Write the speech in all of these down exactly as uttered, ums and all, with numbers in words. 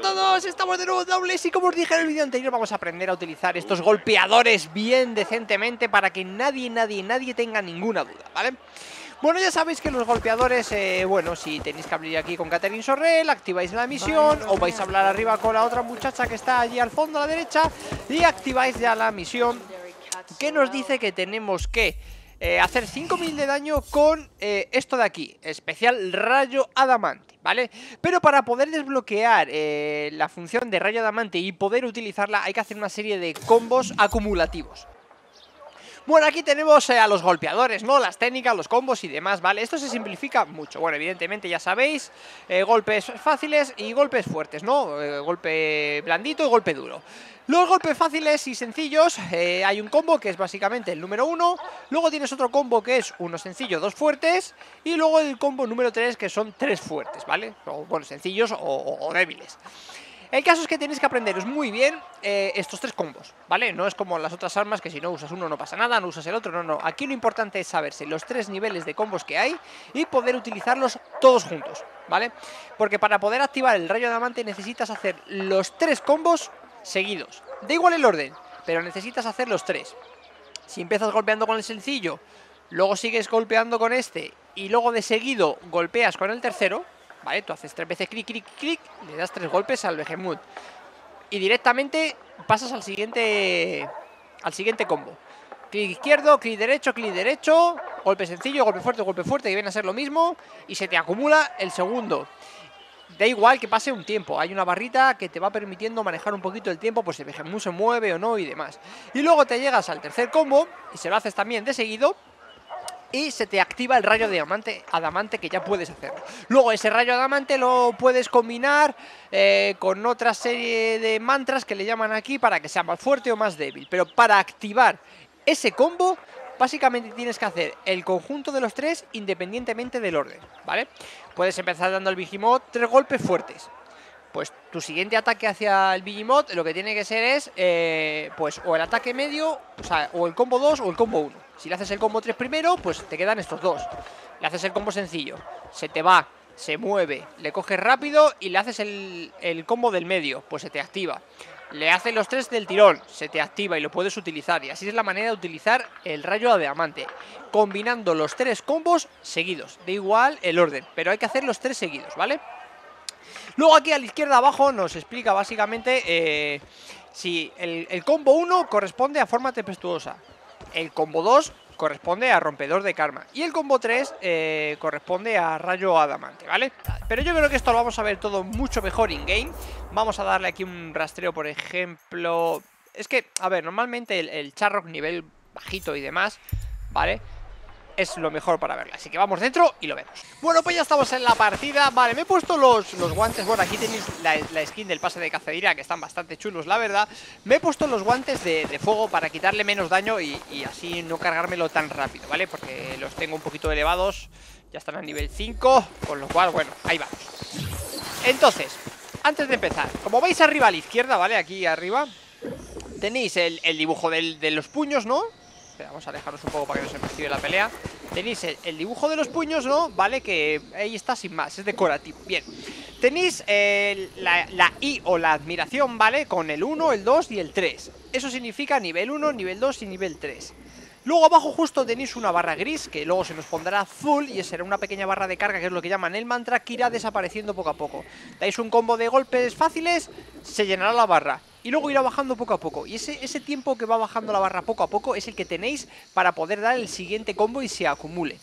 a todos, estamos de nuevo dobles y como os dije en el vídeo anterior vamos a aprender a utilizar estos golpeadores bien decentemente para que nadie, nadie, nadie tenga ninguna duda, ¿vale? Bueno, ya sabéis que los golpeadores, eh, bueno, si tenéis que abrir aquí con Catherine Sorrell, activáis la misión, o vais a hablar arriba con la otra muchacha que está allí al fondo a la derecha y activáis ya la misión que nos dice que tenemos que eh, hacer cinco mil de daño con eh, esto de aquí, especial rayo adamante, ¿vale? Pero para poder desbloquear eh, la función de rayo adamante y poder utilizarla hay que hacer una serie de combos acumulativos. Bueno, aquí tenemos eh, a los golpeadores, ¿no? Las técnicas, los combos y demás, ¿vale? Esto se simplifica mucho. Bueno, evidentemente ya sabéis, eh, golpes fáciles y golpes fuertes, ¿no? Eh, golpe blandito y golpe duro. Los golpes fáciles y sencillos, eh, hay un combo que es básicamente el número uno. Luego tienes otro combo que es uno sencillo, dos fuertes. Y luego el combo número tres que son tres fuertes, ¿vale? O, bueno, sencillos o, o, o débiles. El caso es que tenéis que aprenderos muy bien eh, estos tres combos, ¿vale? No es como las otras armas que si no usas uno no pasa nada, no usas el otro, no, no. Aquí lo importante es saberse los tres niveles de combos que hay y poder utilizarlos todos juntos, ¿vale? Porque para poder activar el rayo diamante necesitas hacer los tres combos seguidos. Da igual el orden, pero necesitas hacer los tres. Si empiezas golpeando con el sencillo, luego sigues golpeando con este y luego de seguido golpeas con el tercero, ¿vale? Tú haces tres veces clic, clic, clic, le das tres golpes al Behemoth y directamente pasas al siguiente al siguiente combo. Clic izquierdo, clic derecho, clic derecho, golpe sencillo, golpe fuerte, golpe fuerte, que viene a ser lo mismo y se te acumula el segundo. Da igual que pase un tiempo, hay una barrita que te va permitiendo manejar un poquito el tiempo, pues si el Behemoth se mueve o no y demás. Y luego te llegas al tercer combo y se lo haces también de seguido y se te activa el rayo diamante, adamante que ya puedes hacerlo. Luego ese rayo adamante lo puedes combinar eh, con otra serie de mantras que le llaman aquí para que sea más fuerte o más débil. Pero para activar ese combo, básicamente tienes que hacer el conjunto de los tres independientemente del orden, ¿vale? Puedes empezar dando al Behemoth tres golpes fuertes. Pues tu siguiente ataque hacia el Behemoth lo que tiene que ser es, eh, pues o el ataque medio, o sea, o el combo dos o el combo uno. Si le haces el combo tres primero, pues te quedan estos dos. Le haces el combo sencillo, se te va, se mueve, le coges rápido y le haces el, el combo del medio, pues se te activa. Le haces los tres del tirón, se te activa y lo puedes utilizar. Y así es la manera de utilizar el rayo de diamante, combinando los tres combos seguidos. Da igual el orden, pero hay que hacer los tres seguidos, ¿vale? Luego aquí a la izquierda abajo nos explica básicamente eh, si el, el combo uno corresponde a forma tempestuosa, el combo dos corresponde a rompedor de karma y el combo tres eh, corresponde a rayo adamante, ¿vale? Pero yo creo que esto lo vamos a ver todo mucho mejor in-game. Vamos a darle aquí un rastreo, por ejemplo. Es que, a ver, normalmente el, el Charrock nivel bajito y demás, ¿vale? Es lo mejor para verla, así que vamos dentro y lo vemos. Bueno, pues ya estamos en la partida. Vale, me he puesto los, los guantes. Bueno, aquí tenéis la, la skin del pase de cacería, que están bastante chulos, la verdad. Me he puesto los guantes de, de fuego para quitarle menos daño y, y así no cargármelo tan rápido, ¿vale? Porque los tengo un poquito elevados. Ya están a nivel cinco, con lo cual, bueno, ahí vamos. Entonces, antes de empezar, como veis arriba a la izquierda, ¿vale? Aquí arriba tenéis el, el dibujo del, de los puños, ¿no? Vamos a alejarnos un poco para que no se me active la pelea. Tenéis el, el dibujo de los puños, ¿no? Vale, que ahí está sin más, es decorativo. Bien, tenéis eh, la, la I o la admiración, ¿vale? Con el uno, el dos y el tres. Eso significa nivel uno, nivel dos y nivel tres. Luego abajo justo tenéis una barra gris, que luego se nos pondrá azul y será una pequeña barra de carga, que es lo que llaman el mantra, que irá desapareciendo poco a poco. Dais un combo de golpes fáciles, se llenará la barra y luego irá bajando poco a poco. Y ese, ese tiempo que va bajando la barra poco a poco es el que tenéis para poder dar el siguiente combo y se acumule.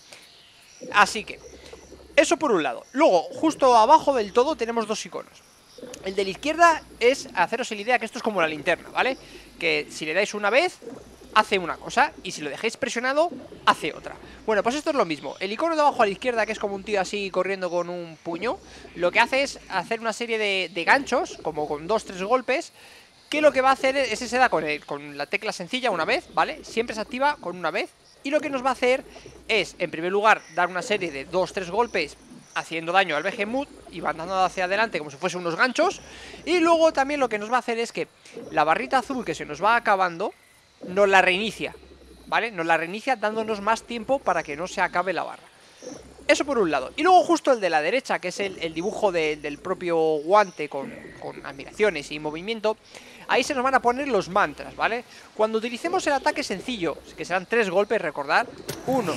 Así que, eso por un lado. Luego, justo abajo del todo tenemos dos iconos. El de la izquierda es haceros la idea que esto es como la linterna, ¿vale? Que si le dais una vez hace una cosa y si lo dejáis presionado hace otra. Bueno, pues esto es lo mismo. El icono de abajo a la izquierda, que es como un tío así corriendo con un puño, lo que hace es hacer una serie de, de ganchos, como con dos, tres golpes, que lo que va a hacer es, ese se da con, el, con la tecla sencilla una vez, ¿vale? Siempre se activa con una vez. Y lo que nos va a hacer es, en primer lugar, dar una serie de dos, tres golpes haciendo daño al Behemoth y va andando hacia adelante como si fuesen unos ganchos. Y luego también lo que nos va a hacer es que la barrita azul que se nos va acabando nos la reinicia, ¿vale? Nos la reinicia dándonos más tiempo para que no se acabe la barra. Eso por un lado. Y luego justo el de la derecha, que es el, el dibujo de, del propio guante con, con admiraciones y movimiento. Ahí se nos van a poner los mantras, ¿vale? Cuando utilicemos el ataque sencillo, que serán tres golpes, recordad. Uno,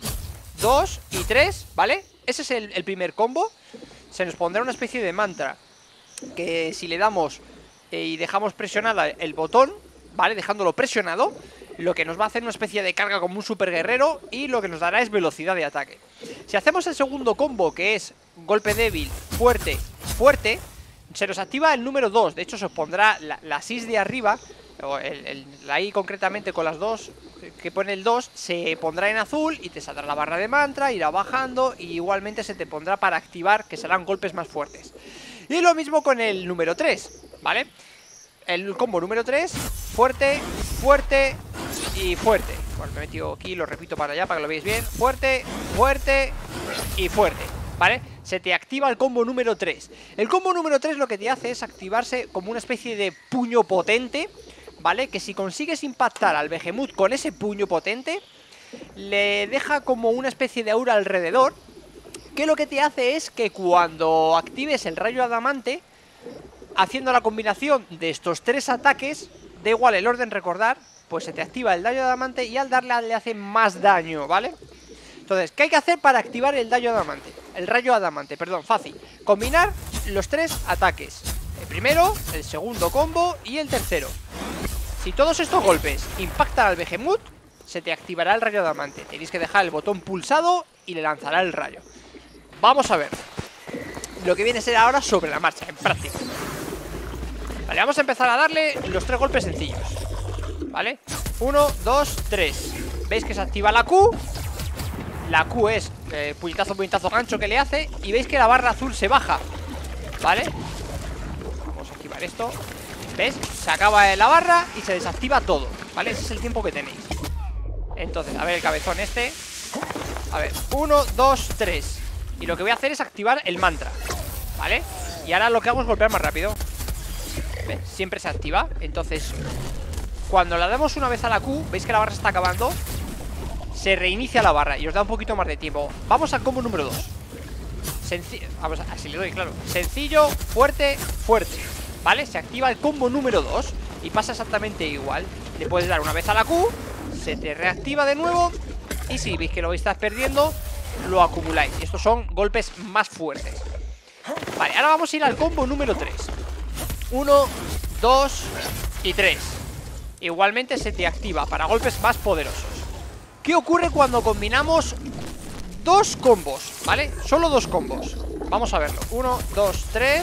dos y tres, ¿vale? Ese es el, el primer combo. Se nos pondrá una especie de mantra que si le damos eh, y dejamos presionada el botón, ¿vale? Dejándolo presionado, lo que nos va a hacer una especie de carga como un super guerrero y lo que nos dará es velocidad de ataque. Si hacemos el segundo combo, que es golpe débil, fuerte, fuerte, se nos activa el número dos. De hecho se os pondrá la, la S I S de arriba, o el, el, ahí concretamente con las dos que pone el dos, se pondrá en azul y te saldrá la barra de mantra, irá bajando y igualmente se te pondrá para activar, que serán golpes más fuertes. Y lo mismo con el número tres, ¿vale? El combo número tres, fuerte, fuerte y fuerte. Bueno, me he metido aquí, lo repito para allá para que lo veáis bien. Fuerte, fuerte y fuerte, ¿vale? Se te activa el combo número tres. El combo número tres lo que te hace es activarse como una especie de puño potente, ¿vale? Que si consigues impactar al Behemoth con ese puño potente, le deja como una especie de aura alrededor, que lo que te hace es que cuando actives el rayo adamante, haciendo la combinación de estos tres ataques, da igual el orden, recordar, pues se te activa el daño adamante y al darle le hace más daño, ¿vale? Entonces, ¿qué hay que hacer para activar el daño adamante? El rayo adamante, perdón, fácil. Combinar los tres ataques. El primero, el segundo combo y el tercero. Si todos estos golpes impactan al Behemoth, se te activará el rayo adamante. Tenéis que dejar el botón pulsado y le lanzará el rayo. Vamos a ver lo que viene a ser ahora sobre la marcha, en práctica. Vale, vamos a empezar a darle los tres golpes sencillos, ¿vale? Uno, dos, tres. ¿Veis que se activa la Q? La Q es eh, puñetazo, puñetazo, gancho que le hace. Y veis que la barra azul se baja, ¿vale? Vamos a activar esto. ¿Ves? Se acaba la barra y se desactiva todo, ¿vale? Ese es el tiempo que tenéis. Entonces, a ver el cabezón este. A ver, uno, dos, tres. Y lo que voy a hacer es activar el mantra, ¿vale? Y ahora lo que hago es golpear más rápido. ¿Ves? Siempre se activa. Entonces, cuando la damos una vez a la Q, veis que la barra se está acabando, se reinicia la barra y os da un poquito más de tiempo. Vamos al combo número dos. Sencillo, vamos, así le doy, claro. Sencillo, fuerte, fuerte, ¿vale? Se activa el combo número dos y pasa exactamente igual. Le puedes dar una vez a la Q, se te reactiva de nuevo. Y si veis que lo estás perdiendo, lo acumuláis. Y estos son golpes más fuertes. Vale, ahora vamos a ir al combo número tres. Uno, dos y tres. Igualmente se te activa para golpes más poderosos. ¿Qué ocurre cuando combinamos dos combos? ¿Vale? Solo dos combos. Vamos a verlo. Uno, dos, tres.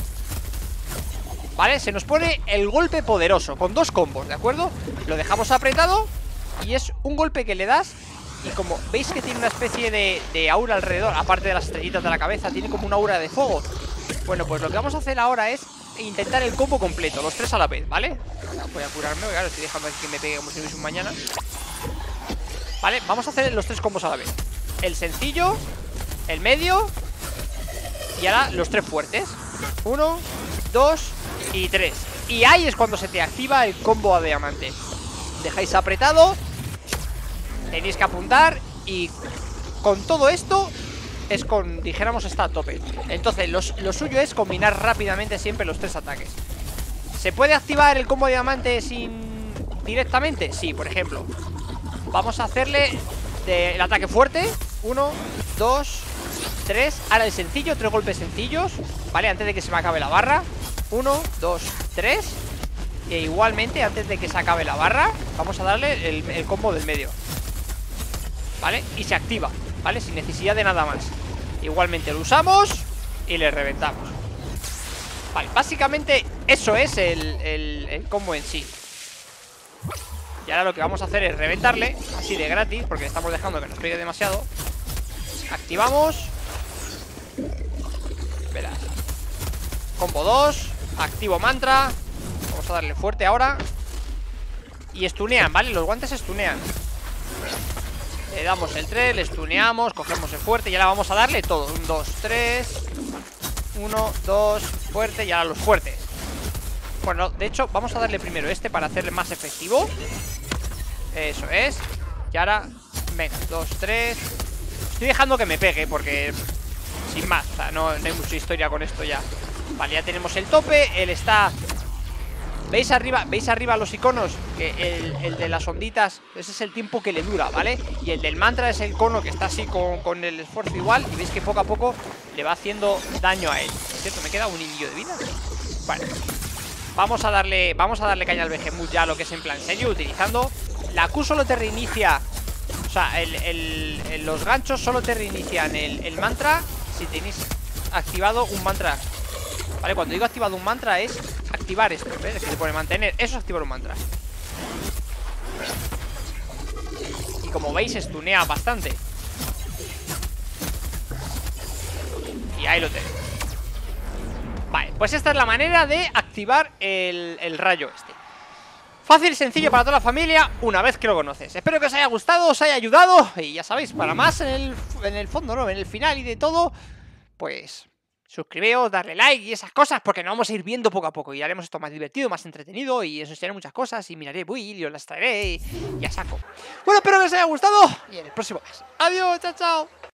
¿Vale? Se nos pone el golpe poderoso con dos combos, ¿de acuerdo? Lo dejamos apretado y es un golpe que le das. Y como veis que tiene una especie de, de aura alrededor, aparte de las estrellitas de la cabeza, tiene como una aura de fuego. Bueno, pues lo que vamos a hacer ahora es intentar el combo completo, los tres a la vez, ¿vale? Voy a curarme, claro, estoy dejando aquí que me pegue como si fuese un mañana. Vale, vamos a hacer los tres combos a la vez. El sencillo, el medio y ahora los tres fuertes. Uno, dos y tres. Y ahí es cuando se te activa el combo a diamante. Dejáis apretado, tenéis que apuntar y con todo esto es con, dijéramos, está a tope. Entonces lo, lo suyo es combinar rápidamente siempre los tres ataques. ¿Se puede activar el combo de diamante sin directamente? Sí, por ejemplo. Vamos a hacerle de, el ataque fuerte. Uno, dos, tres. Ahora el sencillo, tres golpes sencillos, ¿vale? Antes de que se me acabe la barra. Uno, dos, tres. E igualmente, antes de que se acabe la barra, vamos a darle el, el combo del medio, ¿vale? Y se activa, ¿vale? Sin necesidad de nada más. Igualmente lo usamos y le reventamos. Vale, básicamente eso es el, el, el combo en sí. Y ahora lo que vamos a hacer es reventarle, así de gratis, porque estamos dejando que nos pegue demasiado. Activamos. Verás. Combo dos. Activo mantra. Vamos a darle fuerte ahora. Y stunean, ¿vale? Los guantes stunean. Le damos el tres, le stuneamos, cogemos el fuerte y ahora vamos a darle todo. Un, dos, tres. Uno, dos, fuerte y ahora los fuertes. Bueno, de hecho, vamos a darle primero este para hacerle más efectivo. Eso es. Y ahora, venga, dos, tres. Estoy dejando que me pegue porque... sin más, o sea, no, no hay mucha historia con esto ya. Vale, ya tenemos el tope. Él está... ¿Veis arriba? ¿Veis arriba los iconos? Que el, el de las onditas, ese es el tiempo que le dura, ¿vale? Y el del mantra es el cono que está así con, con el esfuerzo igual. Y veis que poco a poco le va haciendo daño a él. ¿Cierto? ¿Me queda un hilillo de vida? Vale. Vamos a darle, vamos a darle caña al Behemoth ya, lo que es en plan serio, utilizando... La Q solo te reinicia... O sea, el, el, el, los ganchos solo te reinician el, el mantra si tenéis activado un mantra. Vale, cuando digo activado un mantra es activar esto, ¿ves? Que se pone mantener, eso es activar un mantra. Y como veis, estunea bastante. Y ahí lo tenéis. Vale, pues esta es la manera de activar el, el rayo este. Fácil y sencillo para toda la familia, una vez que lo conoces. Espero que os haya gustado, os haya ayudado. Y ya sabéis, para más en el, en el fondo, ¿no? En el final y de todo, pues... suscribíos, darle like y esas cosas, porque nos vamos a ir viendo poco a poco y haremos esto más divertido, más entretenido y os enseñaré muchas cosas y miraré build y os las traeré y, y a saco. Bueno, espero que os haya gustado y en el próximo mes. Adiós, chao, chao.